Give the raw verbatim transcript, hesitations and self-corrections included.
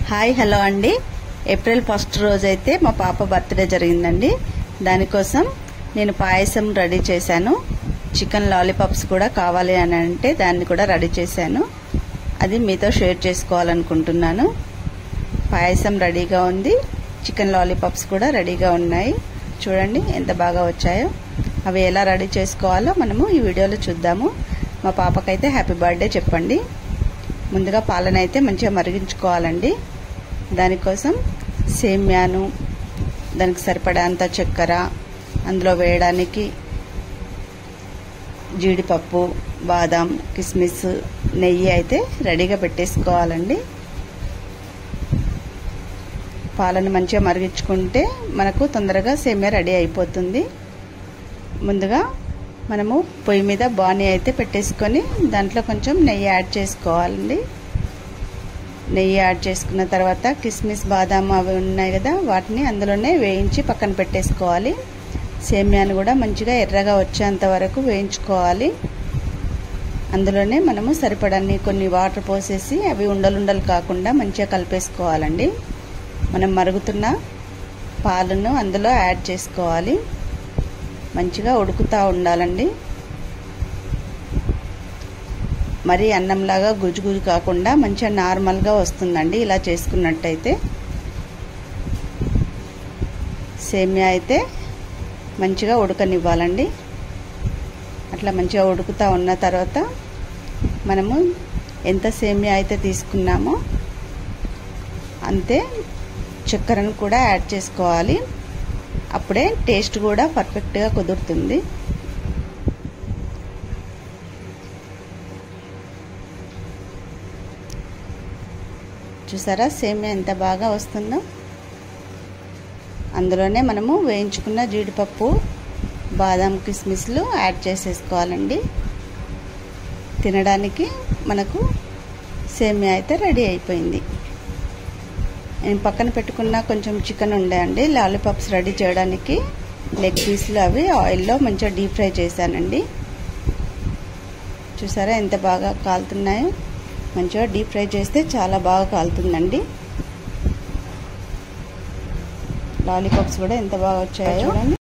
Hi hello అండి. April first రోజు అయితే మా పాప బర్త్డే జరిగిందండి. దానికోసం నేను పాయసం రెడీ చేశాను. చికెన్ లాలీపాప్స్ కూడా కావాలి అని అంటే దాన్ని కూడా రెడీ చేశాను. అది మీతో షేర్ చేసుకోవాలనుకుంటున్నాను. పాయసం రెడీగా ఉంది, చికెన్ లాలీపాప్స్ కూడా రెడీగా ఉన్నాయి. చూడండి ఎంత బాగా వచ్చాయో. అవి ఎలా రెడీ చేసుకోవాలో మనము ఈ వీడియోలో చూద్దాము. మా పాపకైతే హ్యాపీ బర్త్డే చెప్పండి. ముందుగా పాలన అయితే మంచిగా మరిగించుకోవాలండి. దానికోసం సేమ్యాను, దానికి సరిపడేంత చక్కెర, అందులో వేయడానికి జీడిపప్పు, బాదాం, కిస్మిస్, నెయ్యి అయితే రెడీగా పెట్టేసుకోవాలండి. పాలను మంచిగా మరిగించుకుంటే మనకు తొందరగా సేమ్యా రెడీ అయిపోతుంది. ముందుగా మనము పొయ్యి మీద బాణీ అయితే పెట్టేసుకొని దాంట్లో కొంచెం నెయ్యి యాడ్ చేసుకోవాలండి. నెయ్యి యాడ్ చేసుకున్న తర్వాత కిస్మిస్, బాదాం అవి ఉన్నాయి కదా, వాటిని అందులోనే వేయించి పక్కన పెట్టేసుకోవాలి. సేమ్యాను కూడా మంచిగా ఎర్రగా వచ్చేంత వరకు వేయించుకోవాలి. అందులోనే మనము సరిపడన్ని కొన్ని వాటర్ పోసేసి అవి ఉండలుండలు కాకుండా మంచిగా కలిపేసుకోవాలండి. మనం మరుగుతున్న పాలను అందులో యాడ్ చేసుకోవాలి. మంచిగా ఉడుకుతూ ఉండాలండి. మరి అన్నంలాగా గుజ్జు గుజ్జు కాకుండా మంచిగా నార్మల్గా వస్తుందండి ఇలా చేసుకున్నట్టయితే. సేమ్యా అయితే మంచిగా ఉడకనివ్వాలండి. అట్లా మంచిగా ఉడుకుతూ ఉన్న తర్వాత మనము ఎంత సేమ్యా అయితే తీసుకున్నామో అంతే చక్కెరను కూడా యాడ్ చేసుకోవాలి. అప్పుడే టేస్ట్ కూడా పర్ఫెక్ట్గా కుదురుతుంది. చూసారా సేమ్యా ఎంత బాగా వస్తుందో. అందులోనే మనము వేయించుకున్న జీడిపప్పు, బాదాం, కిస్మిస్లు యాడ్ చేసేసుకోవాలండి. తినడానికి మనకు సేమ్యా అయితే రెడీ అయిపోయింది. నేను పక్కన పెట్టుకున్న కొంచెం చికెన్ ఉండేయండి లాలీపాప్స్ రెడీ చేయడానికి. లెగ్ పీస్లు అవి ఆయిల్లో మంచిగా డీప్ ఫ్రై చేశానండి. చూసారా ఎంత బాగా కాలుతున్నాయో. మంచిగా డీప్ ఫ్రై చేస్తే చాలా బాగా కాలుతుందండి. లాలీపాప్స్ కూడా ఎంత బాగా వచ్చాయో చూడండి.